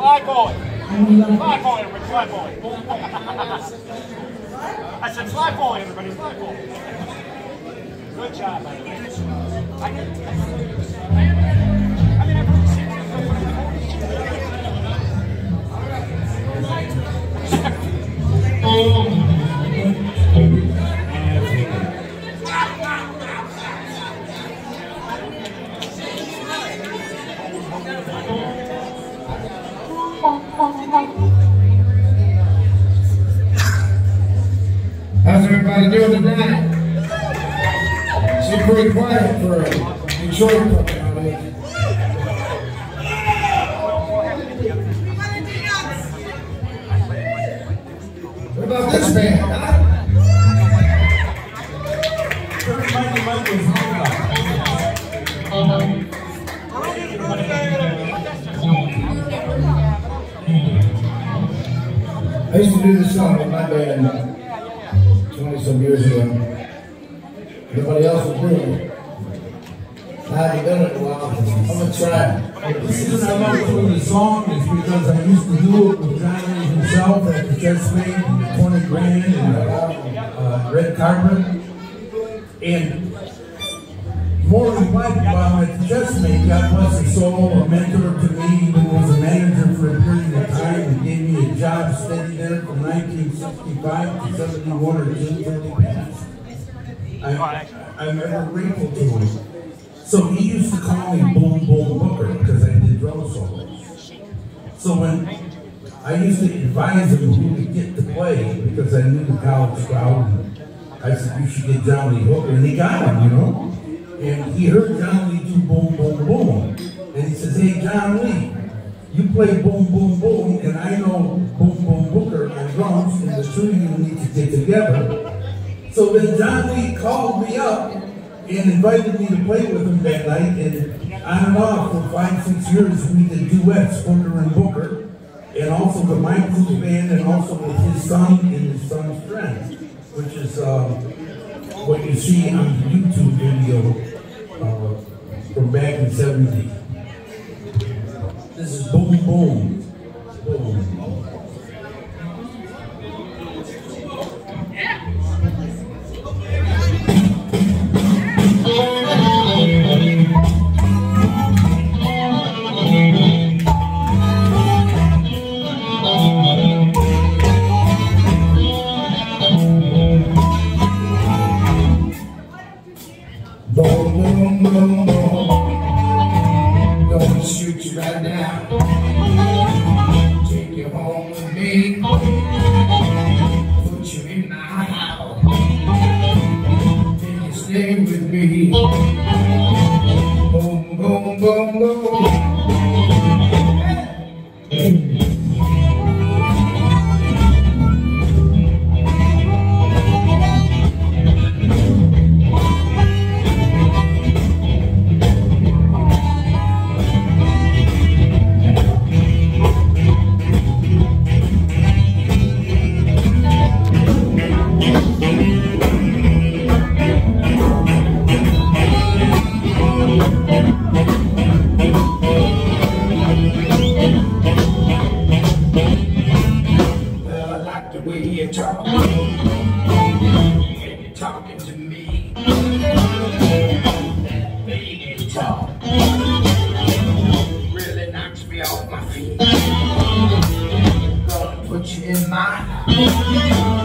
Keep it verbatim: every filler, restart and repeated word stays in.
Flag bowling. Flag bowling, everybody. Flag bowling. I said flag bowling, everybody. Flag bowling. Good job, by the way. I mean, I've never seen one of How's everybody doing tonight? Seems pretty quiet for a Detroit couple nowadays. What about this band, huh? I used to do this song with my band twenty some years ago. Nobody else was doing it. I haven't done it in a while. I'm gonna try. The reason I love doing the song is because I used to do it with John Lee himself at the Chesapeake, twenty grand, and uh, uh, red carpet. And more than Black Bomb at the Chesapeake, God bless his soul, a mentor to me, even was a manager for a period of time and gave me a job steady there from nineteen sixty-five to seventy-one or two, thirty past. I, I'm ever grateful to him. So he used to call me Boom Boom Booker because I did drum solos. So when I used to advise him who to get to play because I knew the college crowd, I said, you should get John Lee Hooker, and he got him, you know? And he heard John Lee do Boom Boom Boom. And he says, hey, John Lee, you play Boom Boom Boom, and I know Boom Boom Booker on drums, and the two of you need to get together. So then John Lee called me up and invited me to play with him that night, and on and off for five, six years we did duets, Booker and Booker, and also the My Blues Band, and also with his son and his son's friend, which is um, what you see on the YouTube video uh, from back in the seventies. This is Boom Boom. Boom. Boom, boom, boom, boom. Gonna shoot you right now. Take you home with me. Put you in my house. Can you stay with me? Boom, boom, boom, boom. Talking to me, baby talk really knocks me off my feet. Gonna put you in my